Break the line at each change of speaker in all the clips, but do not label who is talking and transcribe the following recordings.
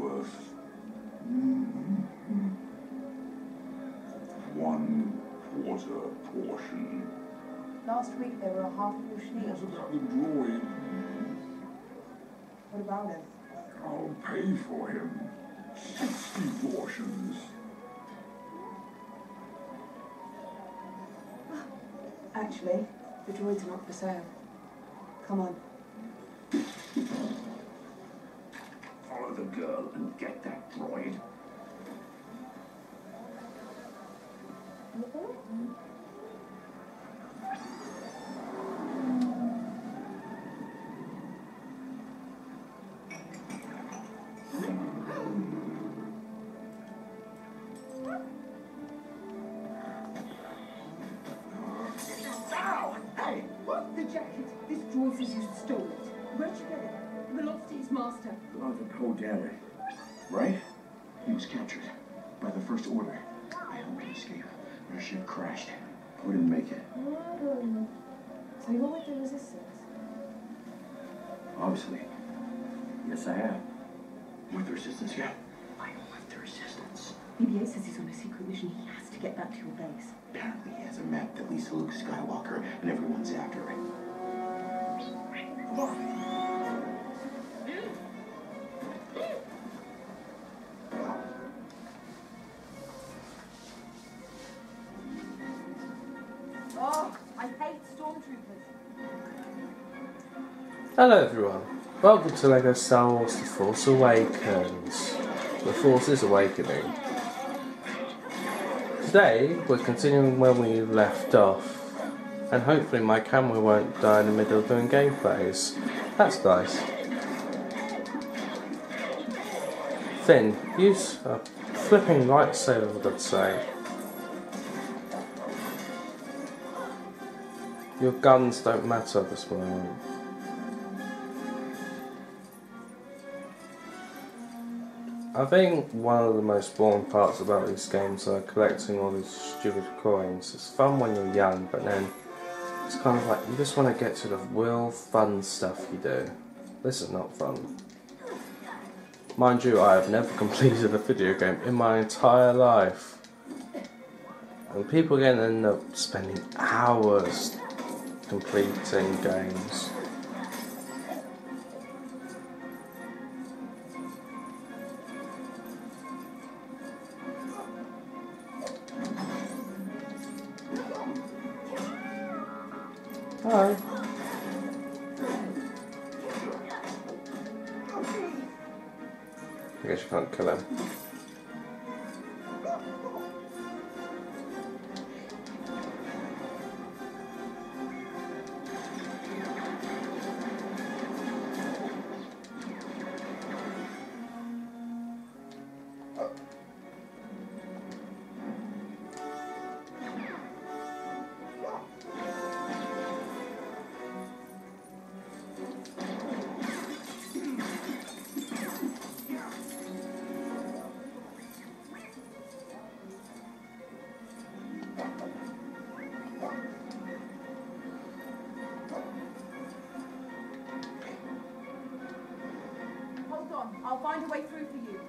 worth 1/4 portion.
Last week they were a half portion each.
What about the droid?
What about him?
I'll pay for him 60 portions.
Actually, the droids are not for sale. Come on.
Follow the girl and get that droid.
The jacket. This droid says you stole it. Where'd you get it? The lost his master.
The Poe Dameron, right? He was captured by the First Order. I helped him escape, but our ship crashed. We didn't make it.
So you're with the Resistance?
Obviously. Yes, I am. With the Resistance, yeah. I am with the Resistance.
BB-8 says he's on a secret mission. He has to get back to your base.
Apparently he has a map that leads to Luke Skywalker, and everyone's after it. Come on.
Oh, I hate stormtroopers.
Hello everyone, welcome to LEGO Star Wars The Force Awakens. The Force is awakening. Today we're continuing where we left off, and hopefully my camera won't die in the middle of doing gameplays. That's nice. Finn, use a flipping lightsaber, I'd say. Your guns don't matter at this moment. I think one of the most boring parts about these games are collecting all these stupid coins. It's fun when you're young, but then it's kind of like you just want to get to the real fun stuff you do. This is not fun. Mind you, I have never completed a video game in my entire life. And people again end up spending hours completing games. Hello. I guess you can't kill him.
Hold on, I'll find a way through for you.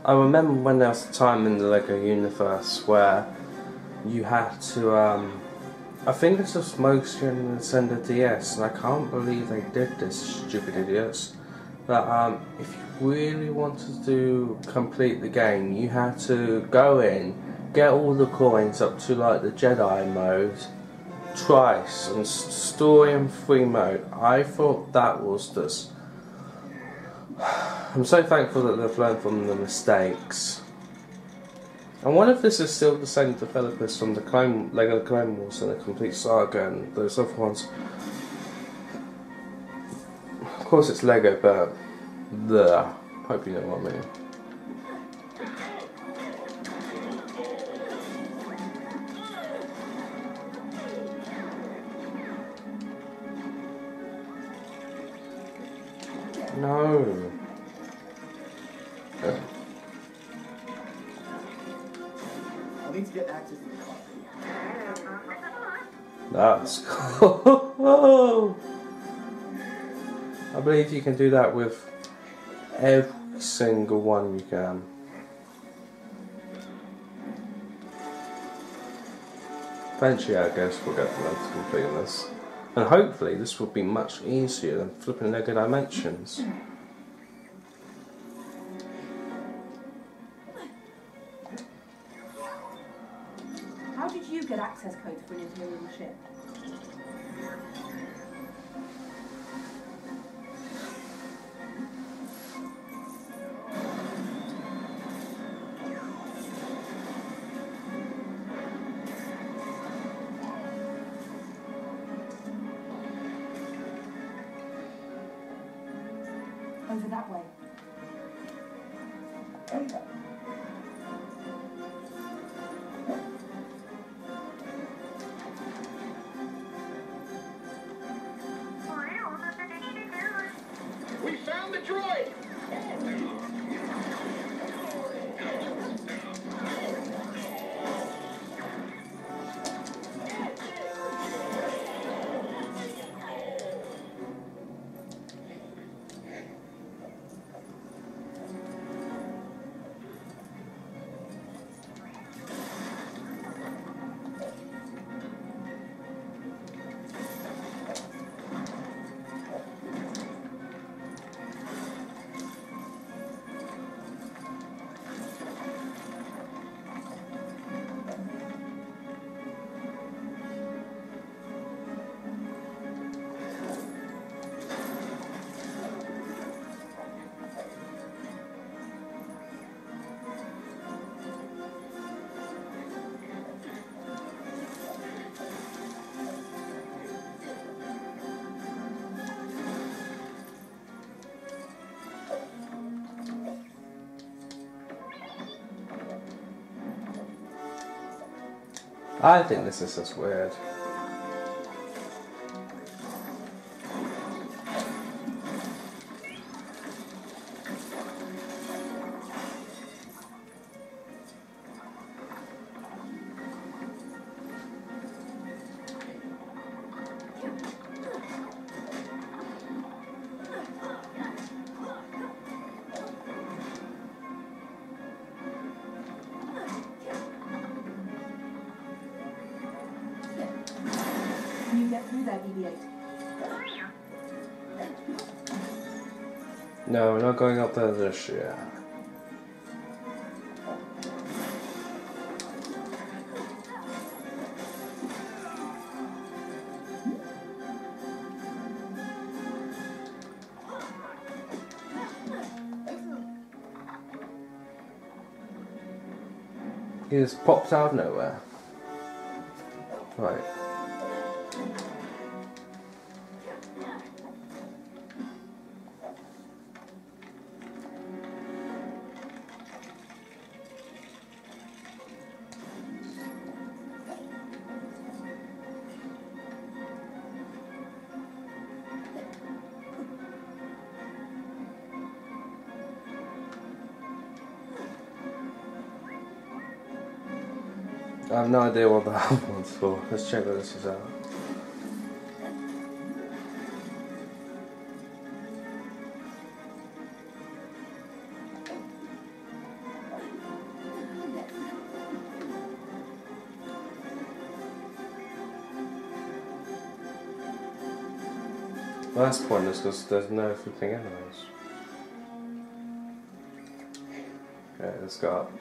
I remember when there was a time in the LEGO universe where you had to, I think this was mostly on the Nintendo DS, and I can't believe they did this, stupid idiots, that if you really wanted to complete the game, you had to go in, get all the coins up to like the Jedi mode twice, and store in free mode. I thought that was just... I'm so thankful that they've learned from the mistakes. I wonder if this is still the same developers from the LEGO Clone Wars and the Complete Saga and those other ones. Of course it's LEGO, but hope you know what I mean. No.
I need to get access to the coffee.
That's cool. I believe you can do that with every single one you can. Eventually, I guess we'll get around to completing this. And hopefully this will be much easier than flipping LEGO Dimensions.
How did you get access codes for an Imperial ship? Over that way.
We found the droid!
I think this is just weird.
Can you get through that BB-8?
No, we're not going up there this year. He just popped out of nowhere. Right. I have no idea what the other one's for. Let's check what this is out. Well, that's pointless because there's no flipping enemies. Okay, let's go up.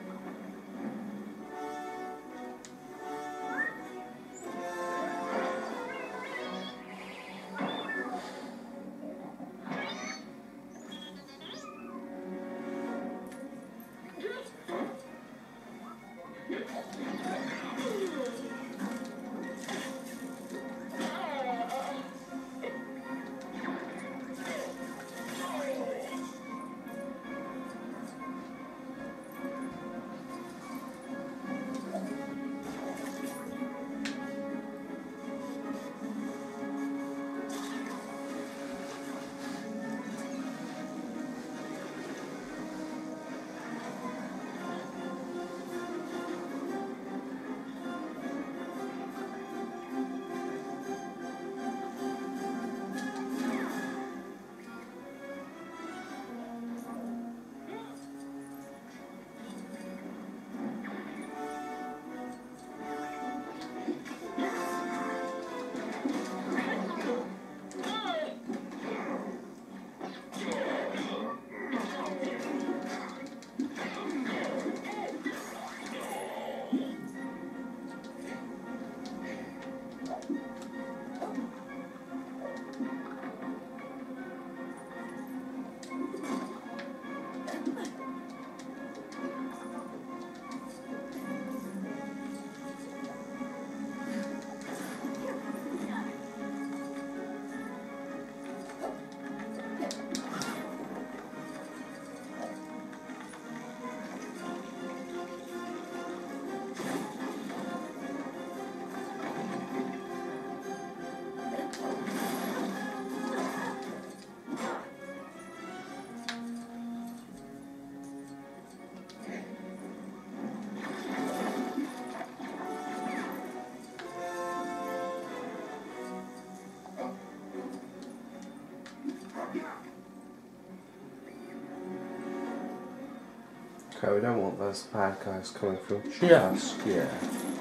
Okay, we don't want those bad guys coming through just yet.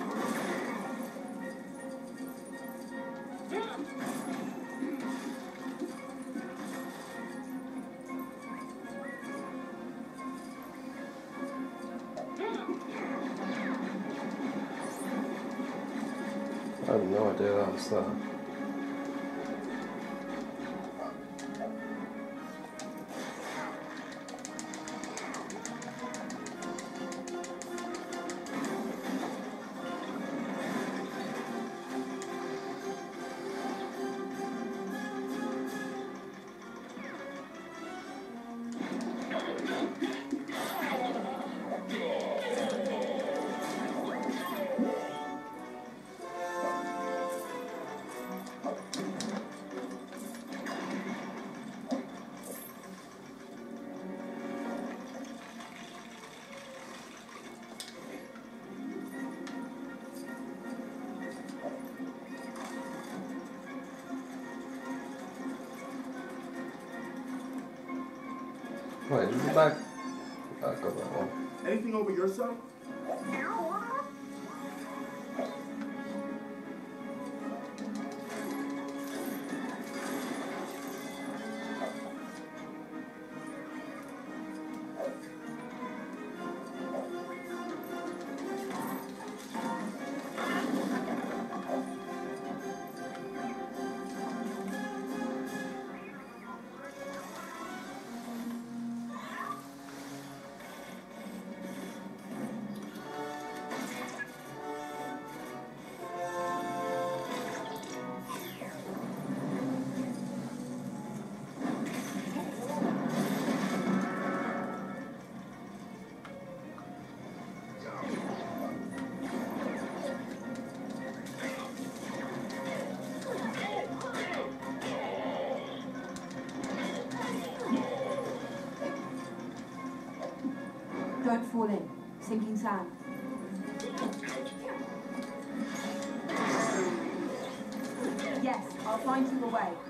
I have no idea that was that. Wait, is it back? I got that one.
Anything over your side?
Don't fall in. Sinking sand. Yes, I'll find you a way.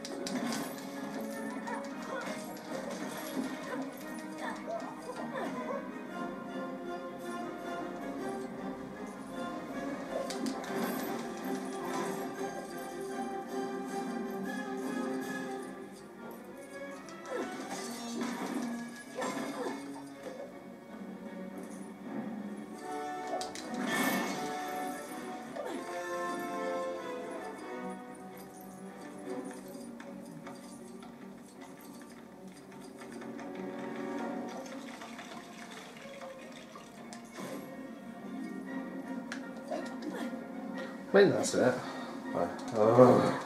I think that's it. Oh.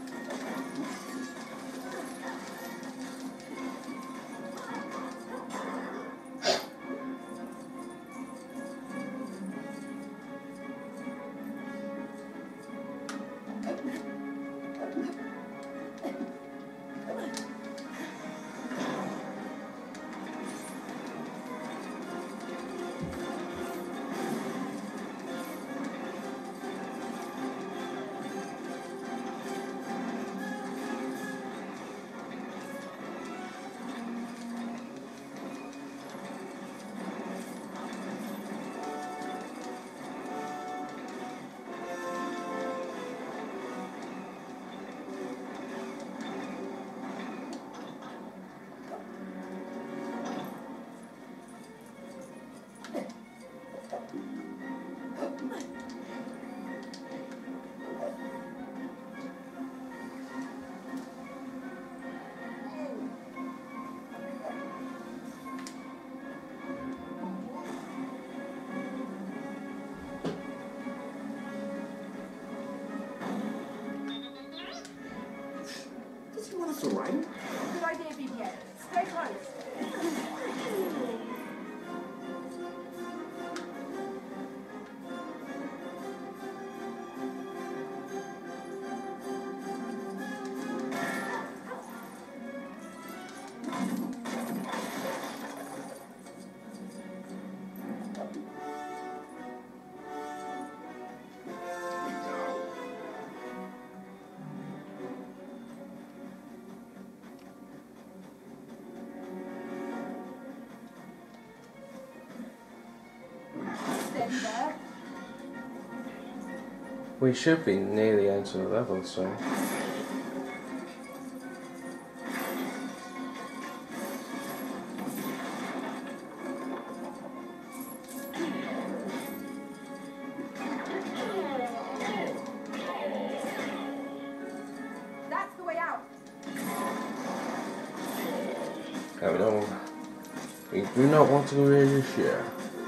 Does he want us to ride him?
Good idea, BB-8. Stay close. Steady there.
We should be nearly into the level soon.
That's the way out.
There we go. We do not want to go here this year.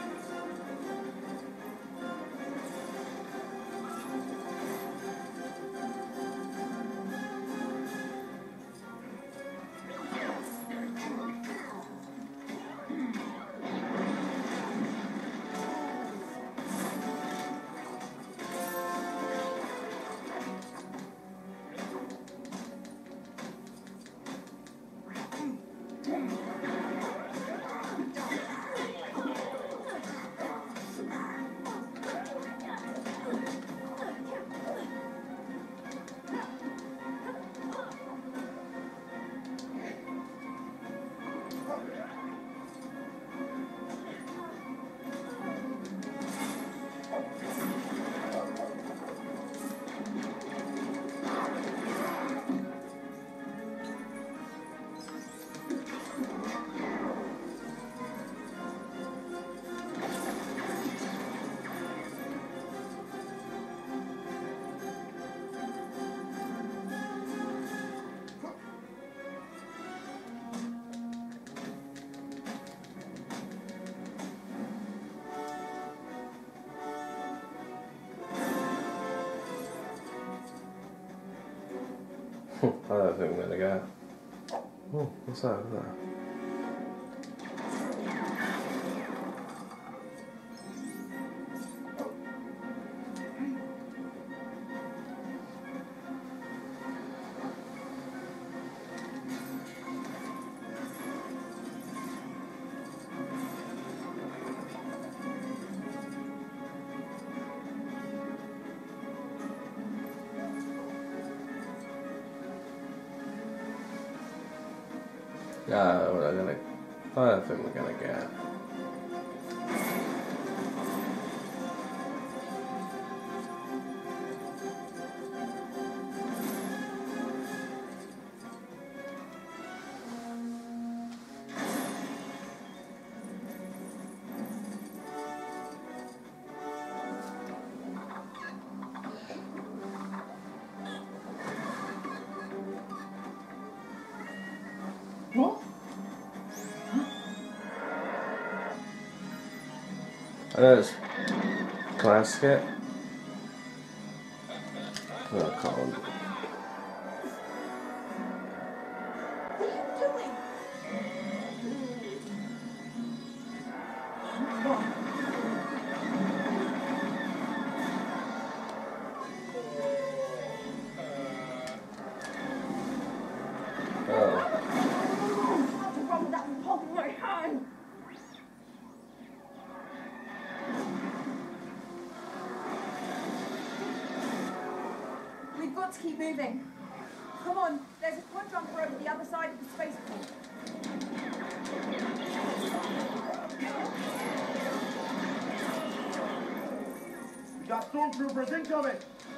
I don't think we're gonna go. Oh, what's that over there? No, I don't think we're gonna get it.
What?
I know it's classic. No, I can't.
What are you doing? What?
Oh.
How to run with that pulp in my hand? We've got to keep moving. Come on, there's a quadrump road at the other side of the spaceport.
We got stormtroopers incoming!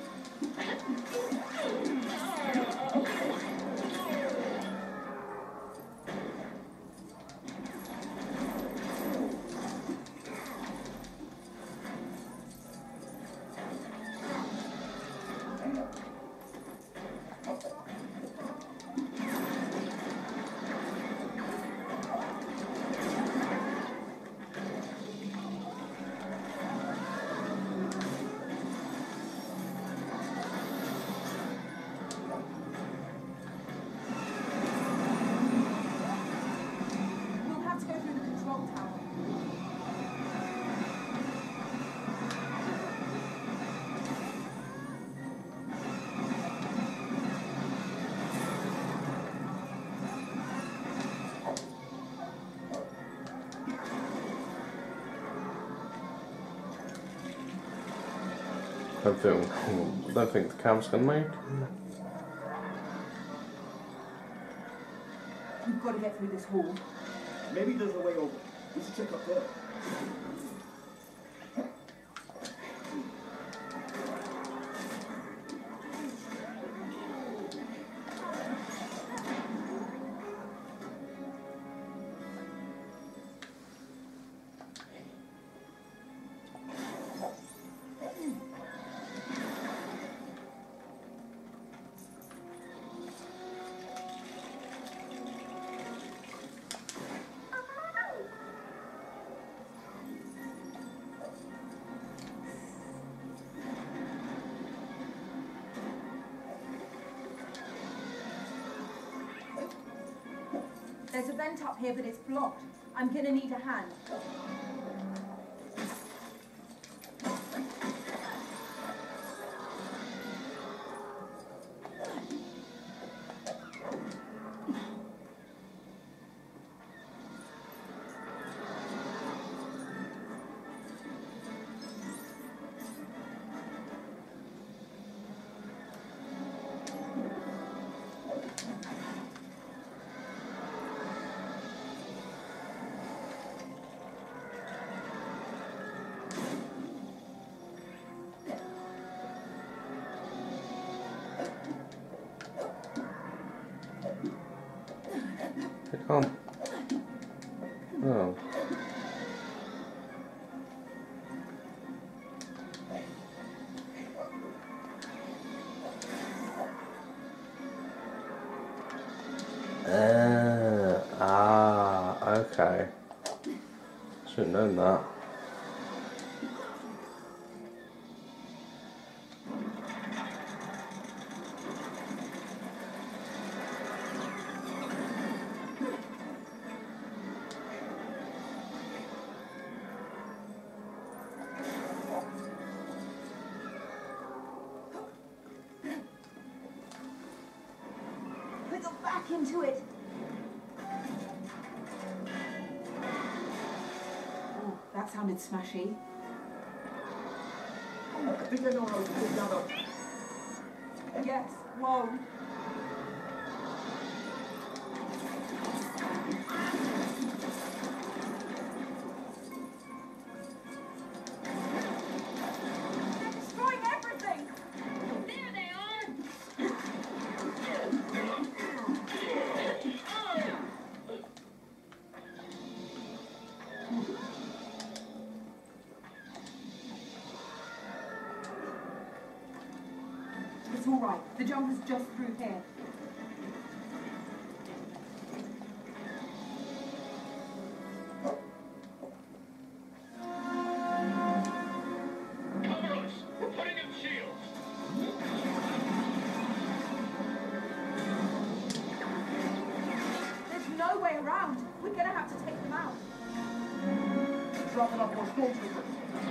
We'll have to go through the control tower.
I don't think the cam's gonna make.
We've got to get through this hall.
Maybe there's a way over. We should check up there.
There's a vent up here, but it's blocked. I'm gonna need a hand.
I can't. Oh. Okay. Should've known that.
Put your back into it. Oh, that sounded smashy.
I think I know how to get down up.
Yes, whoa. try. The jump is just through here.
Cover us! We're putting in shields!
There's no way around. We're gonna have to take them out.
Dropping off more stormtroopers.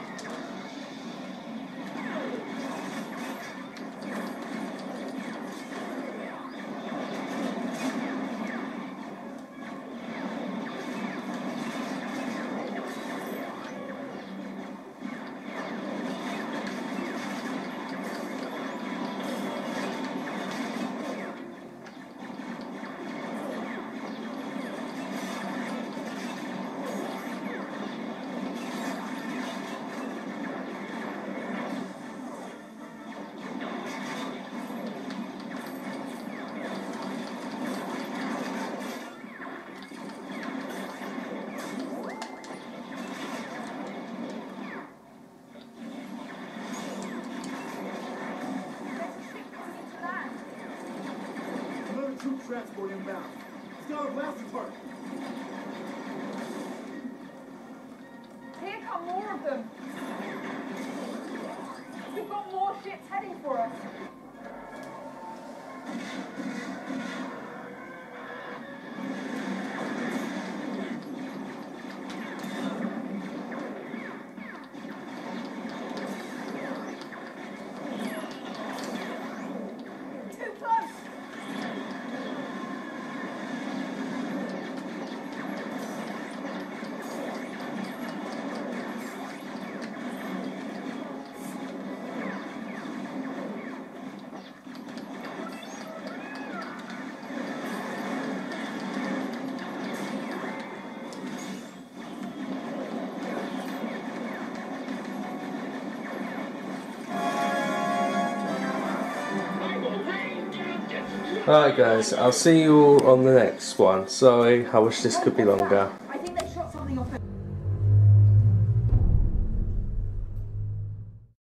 Another troop transport inbound. It's got a blaster target.
Here come more of them. We've got more ships heading for us. Too close.
Alright guys, I'll see you all on the next one. Sorry, I wish this could be longer.
I think they shot something off it.